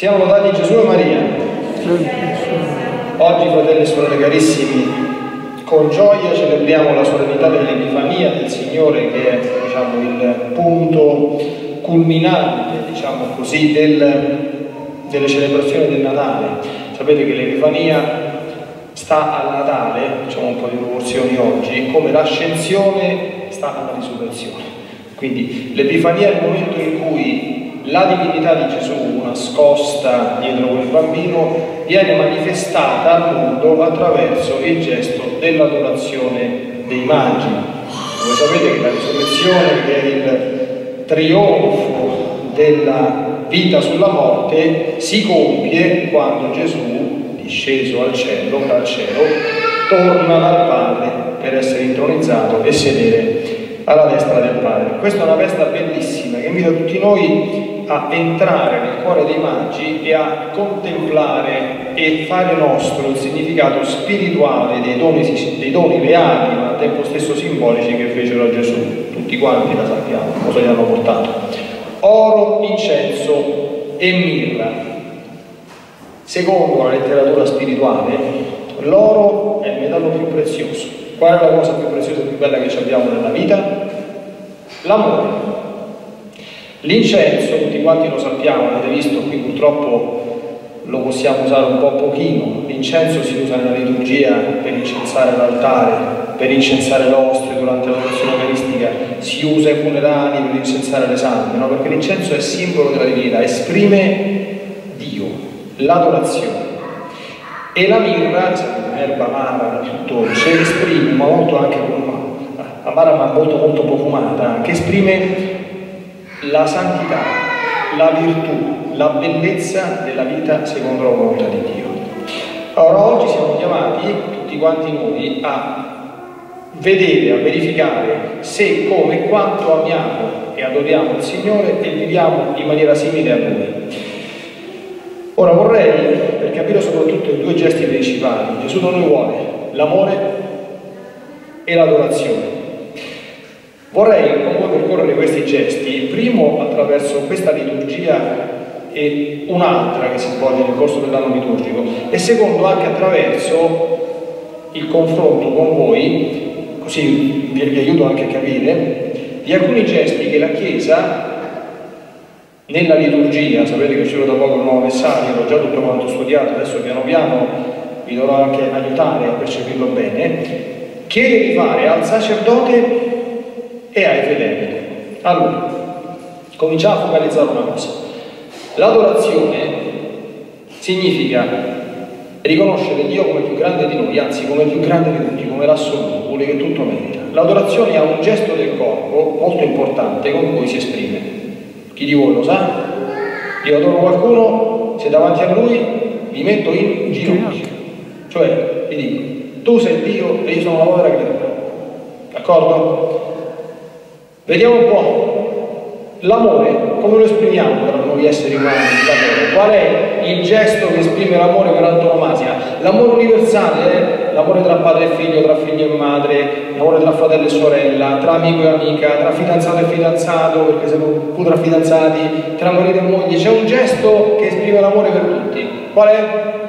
Siamo lodati Gesù e Maria. Oggi, fratelli e sorelle carissimi, con gioia celebriamo la solennità dell'Epifania del Signore, che è, il punto culminante, così, delle celebrazioni del Natale. Sapete che l'Epifania sta al Natale, facciamo un po' di proporzioni oggi, come l'ascensione sta alla risurrezione. Quindi l'Epifania è il momento in cui la divinità di Gesù, nascosta dietro quel bambino, viene manifestata al mondo attraverso il gesto dell'adorazione dei magi. Voi sapete che la risurrezione, che è il trionfo della vita sulla morte, si compie quando Gesù, disceso dal cielo, torna dal Padre per essere intronizzato e sedere alla destra del Padre. Questa è una festa bellissima che invita tutti noi a entrare nel cuore dei magi e a contemplare e fare nostro il significato spirituale dei doni reali ma al tempo stesso simbolici che fecero a Gesù. Tutti quanti la sappiamo, cosa gli hanno portato: oro, incenso e mirra. Secondo la letteratura spirituale, l'oro è il metallo più prezioso. Qual è la cosa più preziosa e più bella che abbiamo nella vita? L'amore. L'incenso, tutti quanti lo sappiamo, avete visto qui, purtroppo lo possiamo usare un po' pochino. L'incenso si usa nella liturgia per incensare l'altare, per incensare l'ostia durante l'adorazione eucaristica, si usa ai funerali per incensare le salme, no? Perché l'incenso è simbolo della divinità, esprime Dio, l'adorazione. E la mirra, un'erba amara, più dolce, esprime, ma molto anche amara ma molto profumata, che esprime la santità, la virtù, la bellezza della vita secondo la volontà di Dio. Allora oggi siamo chiamati, tutti quanti noi, a vedere, a verificare se, come e quanto amiamo e adoriamo il Signore e viviamo in maniera simile a Lui. Ora vorrei, per capire soprattutto i due gesti principali, Gesù da noi vuole l'amore e l'adorazione. Vorrei con voi percorrere questi gesti, il primo attraverso questa liturgia e un'altra che si svolge nel corso dell'anno liturgico, e secondo anche attraverso il confronto con voi, così vi aiuto anche a capire, di alcuni gesti che la Chiesa nella liturgia, sapete che è uscito da poco il nuovo messaggio, l'ho già tutto quanto studiato, adesso piano piano vi dovrò anche aiutare a percepirlo bene, chiede di fare al sacerdote e ai fedeli. Allora, cominciamo a focalizzare una cosa. L'adorazione significa riconoscere Dio come più grande di noi, anzi come più grande di tutti, come l'assoluto, quello che tutto merita. L'adorazione ha un gesto del corpo molto importante con cui si esprime. Chi di voi lo sa? Io adoro qualcuno, se davanti a lui mi metto in ginocchio, cioè gli dico: tu sei Dio e io sono una povera creatura. D'accordo? Vediamo un po'. L'amore, come lo esprimiamo tra noi esseri umani? Qual è il gesto che esprime l'amore per antonomasia? L'amore universale è l'amore tra padre e figlio, tra figlio e madre, l'amore tra fratello e sorella, tra amico e amica, tra fidanzato e fidanzato, perché siamo pure tra fidanzati, tra marito e moglie. C'è un gesto che esprime l'amore per tutti. Qual è?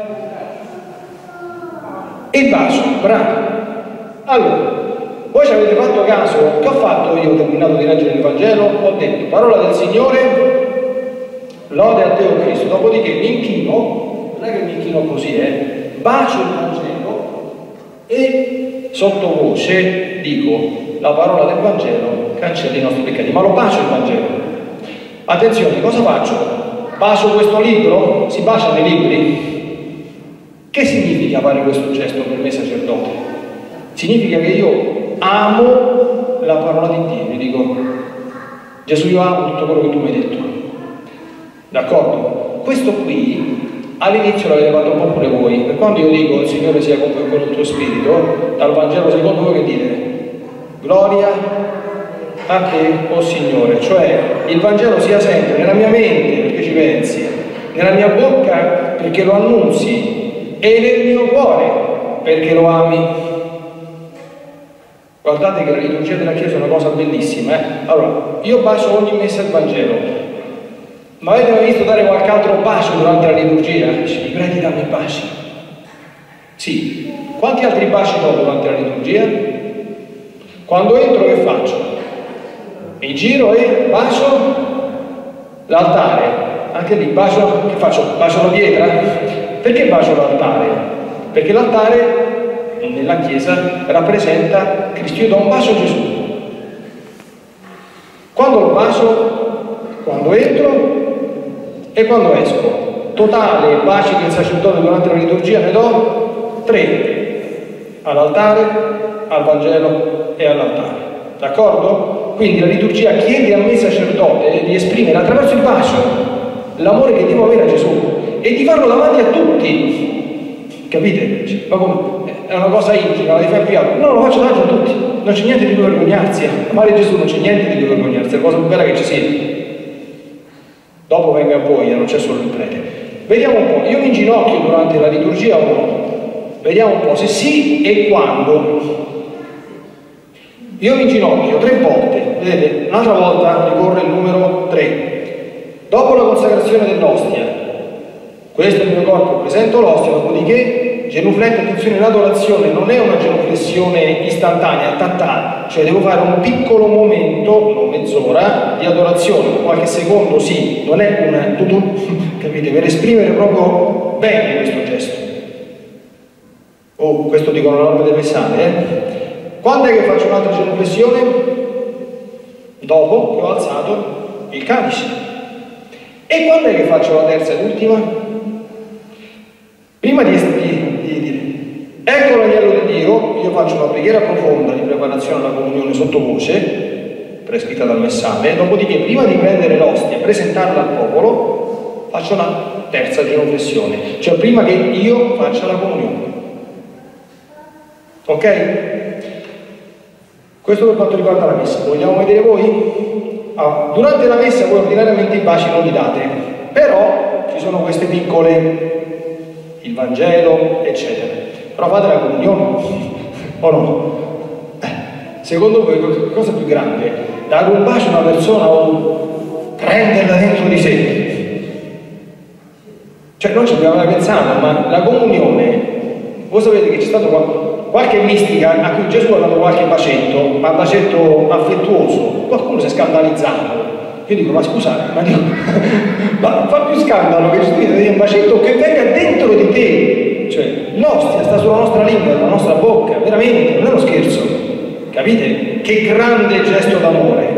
Il bacio, bravo. Allora, voi ci avete fatto caso? Che ho fatto io? Ho terminato di leggere il Vangelo, ho detto parola del Signore, lode a Dio Cristo, dopodiché mi inchino, non è che mi inchino così, bacio il Vangelo e sottovoce dico: la parola del Vangelo cancella i nostri peccati, ma lo bacio il Vangelo. Attenzione, cosa faccio? Bacio questo libro? Si baciano i libri? Che significa fare questo gesto per me sacerdote? Significa che io amo la parola di Dio, gli dico: Gesù, io amo tutto quello che tu mi hai detto. D'accordo? Questo qui all'inizio l'avete fatto un po' pure voi, per quando io dico il Signore sia con voi con il tuo spirito, dal Vangelo secondo voi che dite? Gloria a te, o Signore. Cioè il Vangelo sia sempre nella mia mente perché ci pensi, nella mia bocca perché lo annunzi e nel mio cuore perché lo ami. Guardate che la liturgia della Chiesa è una cosa bellissima. Allora, io bacio ogni messa il Vangelo, Ma avete mai visto dare qualche altro bacio durante la liturgia? I preti danno i baci. Sì. Quanti altri baci do durante la liturgia? Quando entro che faccio? Mi giro e bacio l'altare. Anche lì bacio, che faccio? Bacio la pietra? Perché bacio l'altare? Perché l'altare nella Chiesa rappresenta Cristo. Io do un bacio a Gesù. Quando lo bacio? Quando entro e quando esco. Totale baci che il sacerdote durante la liturgia ne do 3. All'altare, al Vangelo e all'altare. D'accordo? Quindi la liturgia chiede a me sacerdote di esprimere attraverso il bacio l'amore che devo avere a Gesù e di farlo davanti a tutti. Capite? Ma come? È una cosa intima, la devi fare privato. No, lo faccio davanti a tutti. Non c'è niente di cui vergognarsi. Amare Gesù non c'è niente di cui vergognarsi, è la cosa più bella che ci sia. Dopo venga a voi, non c'è solo il prete. Vediamo un po', io mi inginocchio durante la liturgia o no? Vediamo un po', se sì e quando. Io mi inginocchio 3 volte, vedete? Un'altra volta ricorre il numero 3. Dopo la consacrazione dell'ostia, questo è il mio corpo, presento l'ostia, dopodiché genufletto, attenzione, l'adorazione non è una genuflessione istantanea, cioè devo fare un piccolo momento, non mezz'ora, di adorazione, qualche secondo sì, non è un tutù, capite? Per esprimere proprio bene questo gesto. Questo dicono le norme del messale, Quando è che faccio un'altra genuflessione? Dopo che ho alzato il calice. E quando è che faccio la terza ed ultima? Prima di dire ecco l'agnello di Dio, io faccio una preghiera profonda di preparazione alla comunione sottovoce, prescritta dal messale, dopodiché prima di prendere l'ostia e presentarla al popolo, faccio la terza genuflessione, cioè prima che io faccia la comunione. Ok? Questo per quanto riguarda la messa. Vogliamo vedere voi? Durante la messa voi ordinariamente i baci non li date, però ci sono queste piccole, il Vangelo, eccetera. Però fate la comunione, o no? Secondo voi cosa più grande? Dare un bacio a una persona o prenderla dentro di sé? Cioè non ci abbiamo mai pensato, ma la comunione, voi sapete che c'è stato qualche mistica a cui Gesù ha dato qualche bacetto, ma bacetto affettuoso, qualcuno si è scandalizzato. Io dico, ma scusate, ma fa più scandalo che Gesù ti dia un bacetto che venga dentro di te, cioè l'ostia sta sulla nostra lingua, sulla nostra bocca, veramente, non è uno scherzo, capite? Che grande gesto d'amore.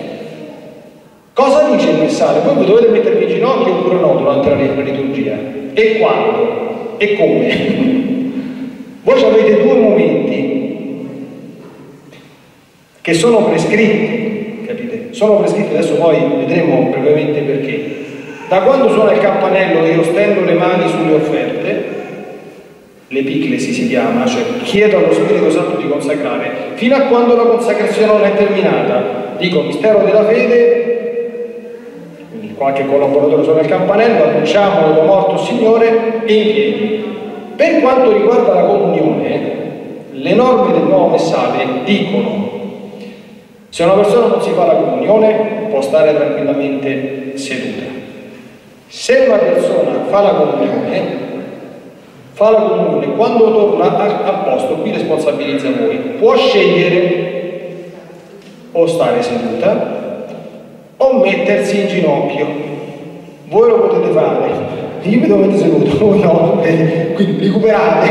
Cosa dice il messale? Voi dovete mettervi in ginocchio oppure no durante la liturgia? E quando? E come? Voi avete 2 momenti che sono prescritti, capite? Sono prescritti, adesso poi vedremo brevemente perché. Da quando suona il campanello io stendo le mani sulle offerte, l'epiclesi si chiama, cioè chiedo allo Spirito Santo di consacrare, fino a quando la consacrazione non è terminata. Dico mistero della fede, quindi qualche collaboratore suona il campanello, annunciamo lo morto Signore e in piedi. Per quanto riguarda la comunione, le norme del nuovo messale dicono: se una persona non si fa la comunione, può stare tranquillamente seduta. Se una persona fa la comunione, quando torna a posto, qui responsabilizza voi, può scegliere o stare seduta o mettersi in ginocchio. Voi lo potete fare. Io mi devo mettere seduto, voi no, quindi recuperate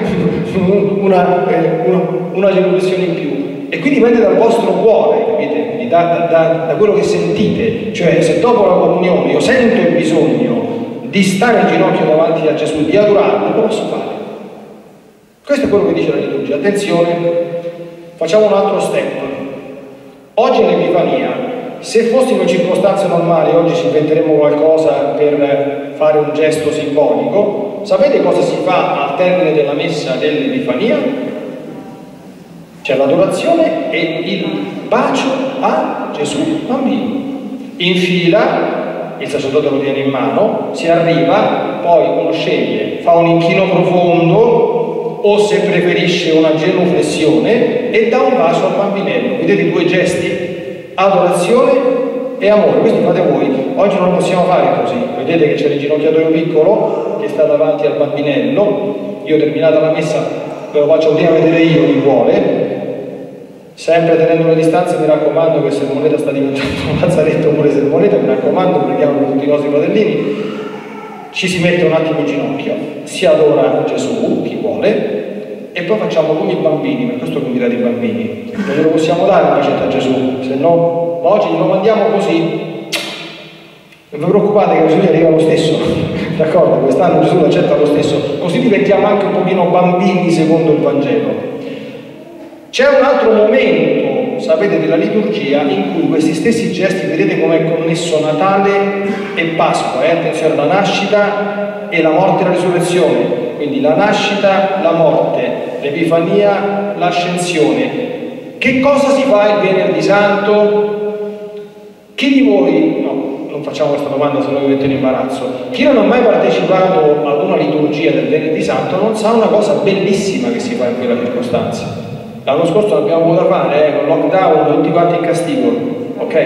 una genuflessione in più. E qui dipende dal vostro cuore, capite? Da quello che sentite. Cioè, se dopo la comunione io sento il bisogno di stare in ginocchio davanti a Gesù, di adorarlo, lo posso fare. Questo è quello che dice la liturgia. Attenzione, facciamo un altro step. Oggi è l'Epifania. Se fossimo in circostanze normali, oggi ci inventeremo qualcosa per fare un gesto simbolico. Sapete cosa si fa al termine della messa dell'Epifania? C'è l'adorazione e il bacio a Gesù bambino. In fila, il sacerdote lo tiene in mano, si arriva, poi uno sceglie, fa un inchino profondo o se preferisce una genuflessione e dà un bacio al bambinello. Vedete 2 gesti? Adorazione e amore, questo fate voi. Oggi non lo possiamo fare così, vedete che c'è l'inginocchiatoio piccolo che sta davanti al bambinello. Io terminata la messa ve lo faccio prima vedere io chi vuole, sempre tenendo le distanze. Mi raccomando che se il moneta sta diventando un lazzaretto pure se il moneta, mi raccomando, preghiamo per tutti i nostri fratellini. Ci si mette un attimo in ginocchio, si adora Gesù, chi vuole, e poi facciamo come i bambini, per questo convidate i bambini. Non glielo possiamo dare una bacetta a Gesù, se no oggi lo mandiamo così. Non vi preoccupate che Gesù gli arriva lo stesso, d'accordo? Quest'anno Gesù l'accetta lo stesso, così diventiamo anche un pochino bambini secondo il Vangelo. C'è un altro momento, sapete, della liturgia in cui questi stessi gesti, vedete come è connesso Natale e Pasqua, attenzione, la nascita e la morte e la risurrezione. Quindi la nascita, la morte, l'Epifania, l'ascensione. Che cosa si fa il Venerdì Santo? Chi di voi, no, non facciamo questa domanda se no vi mette in imbarazzo, chi non ha mai partecipato ad una liturgia del Venerdì Santo non sa una cosa bellissima che si fa in quella circostanza. L'anno scorso l'abbiamo potuto fare, con lockdown, tutti quanti in castigo, ok?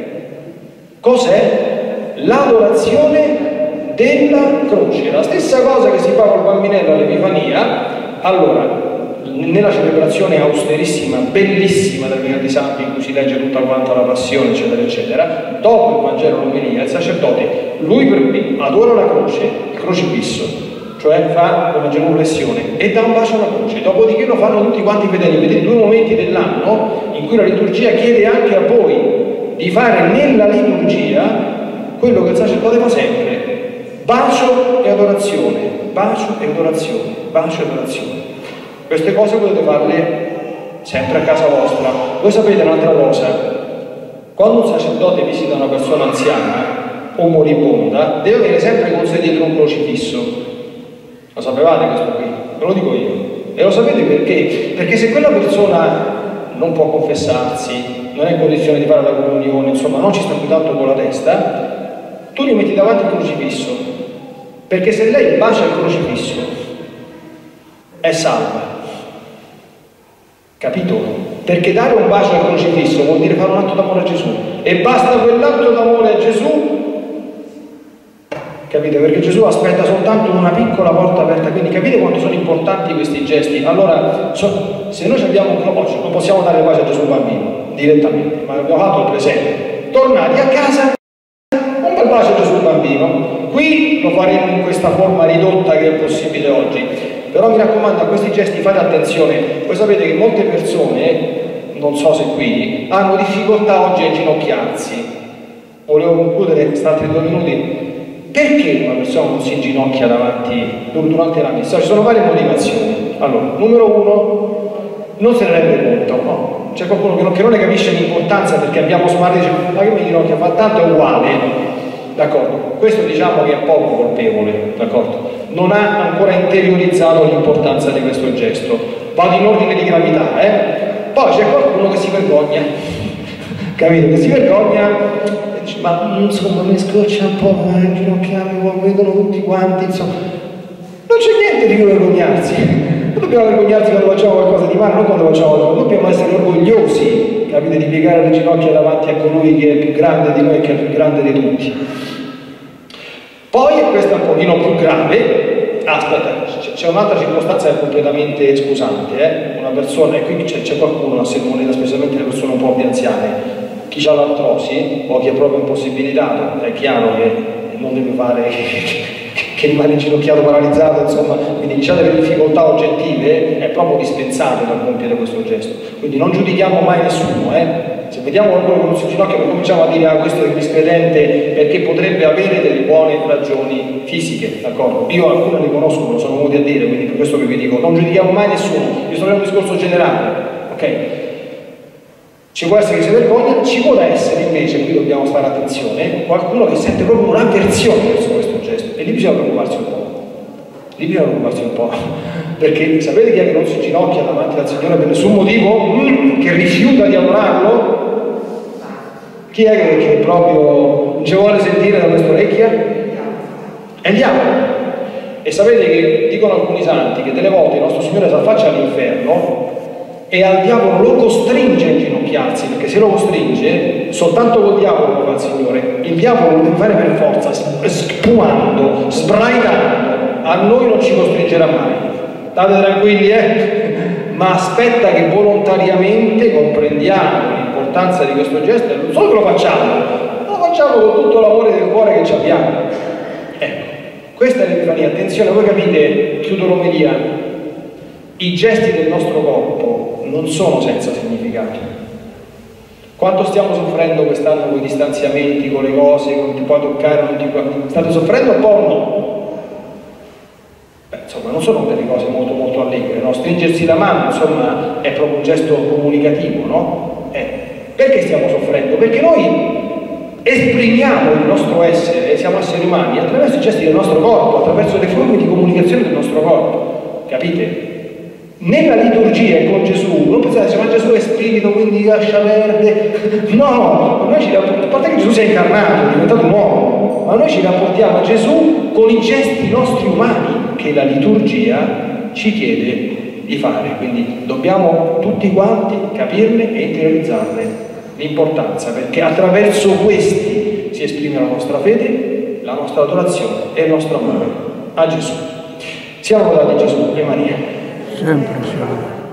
Cos'è? L'adorazione della croce, la stessa cosa che si fa col bambinello all'Epifania. Allora, nella celebrazione austerissima, bellissima del Venerdì Santo, in cui si legge tutta quanta la passione, eccetera, eccetera, dopo il Vangelo l'omelia, il sacerdote, lui adora la croce, il crocifisso, cioè fa una genuflessione e dà un bacio alla croce, dopodiché lo fanno tutti quanti i fedeli. Vedete, due momenti dell'anno in cui la liturgia chiede anche a voi di fare nella liturgia quello che il sacerdote fa sempre: bacio e adorazione, bacio e adorazione, bacio e adorazione. Queste cose potete farle sempre a casa vostra. Voi sapete un'altra cosa: quando un sacerdote visita una persona anziana o moribonda, deve avere sempre con sé dietro un crocifisso. Lo sapevate questo qui? Ve lo dico io. E lo sapete perché? Perché se quella persona non può confessarsi, non è in condizione di fare la comunione, insomma non ci sta più tanto con la testa, tu gli metti davanti il crocifisso, perché se lei bacia il crocifisso è salva, capito? Perché dare un bacio al crocifisso vuol dire fare un atto d'amore a Gesù, e basta quell'atto d'amore a Gesù, capite? Perché Gesù aspetta soltanto una piccola porta aperta. Quindi capite quanto sono importanti questi gesti. Allora, se noi abbiamo oggi non possiamo dare pace a Gesù bambino direttamente, ma abbiamo fatto il presente, tornati a casa, un bel bacio a Gesù bambino. Qui lo faremo in questa forma ridotta che è possibile oggi, però mi raccomando, a questi gesti fate attenzione. Voi sapete che molte persone, non so se qui, hanno difficoltà oggi a inginocchiarsi. Volevo concludere questi altri 2 minuti. Perché una persona non si inginocchia durante la messa? Ci sono varie motivazioni. Allora, numero 1, non se ne rende conto, no? C'è qualcuno che non ne capisce l'importanza, perché abbiamo smarrito e dice: ma che mi inginocchia? Fa tanto, è uguale, d'accordo? Questo diciamo che è poco colpevole, d'accordo? Non ha ancora interiorizzato l'importanza di questo gesto. Vado in ordine di gravità, Poi c'è qualcuno che si vergogna, capito? Che si vergogna. Ma insomma mi scoccia un po', ginocchiarmi, vedono tutti quanti, insomma. Non c'è niente di cui vergognarsi. Non dobbiamo vergognarsi quando facciamo qualcosa di male, non quando facciamo qualcosa. Dobbiamo essere orgogliosi, capite, di piegare le ginocchia davanti a colui che è più grande di noi e che è più grande di tutti. Poi, questa è un pochino più grave. Aspetta, c'è un'altra circostanza che è completamente scusante, Una persona, e qui c'è qualcuno a sermoneta, specialmente le persone un po' più anziane. Chi ha l'artrosi o chi è proprio impossibilitato, è chiaro che non deve fare che rimane inginocchiato, paralizzato, insomma, quindi chi ha delle difficoltà oggettive è proprio dispensato dal compiere questo gesto. Quindi non giudichiamo mai nessuno, Se vediamo qualcuno che non si inginocchia, non cominciamo a dire: ah, questo è miscredente, perché potrebbe avere delle buone ragioni fisiche, d'accordo? Io alcune le conosco, lo sono venuti a dire, quindi per questo che vi dico, non giudichiamo mai nessuno. Io sto facendo un discorso generale, ok? Ci può essere che si vergogna, ci può essere invece, qui dobbiamo fare attenzione, qualcuno che sente proprio un'avversione verso questo gesto, e lì bisogna preoccuparsi un po'. Perché sapete chi è che non si ginocchia davanti al Signore per nessun motivo? Che rifiuta di adorarlo? Chi è che proprio non ci vuole sentire da questa orecchia? È il diavolo. E sapete che dicono alcuni santi che delle volte il nostro Signore si affaccia all'inferno e al diavolo lo costringe a inginocchiarsi, perché se lo costringe, soltanto col diavolo lo fa il Signore. Il diavolo lo deve fare per forza, spumando, sbraitando. A noi non ci costringerà mai. State tranquilli, ma aspetta che volontariamente comprendiamo l'importanza di questo gesto e non solo che lo facciamo con tutto l'amore del cuore che ci abbiamo. Ecco, questa è l'Epifania. Attenzione, voi capite, chiudo l'omelia, i gesti del nostro corpo non sono senza significato. Quanto stiamo soffrendo quest'anno con i distanziamenti, con le cose, non ti puoi toccare, non ti puoi... State soffrendo un po' o no? Beh, insomma, non sono delle cose molto molto allegre, no? Stringersi la mano, insomma, è proprio un gesto comunicativo, no? Perché stiamo soffrendo? Perché noi esprimiamo il nostro essere, siamo esseri umani, attraverso i gesti del nostro corpo, attraverso le forme di comunicazione del nostro corpo, capite? Nella liturgia e con Gesù, non pensate, ma Gesù è spirito, quindi lascia perdere. No, noi a parte che Gesù si è incarnato, è diventato un uomo, ma noi ci rapportiamo a Gesù con i gesti nostri umani che la liturgia ci chiede di fare. Quindi dobbiamo tutti quanti capirne e interiorizzarne l'importanza, perché attraverso questi si esprime la nostra fede, la nostra adorazione e il nostro amore a Gesù. Siamo lodati Gesù e Maria. Sempre, Signore.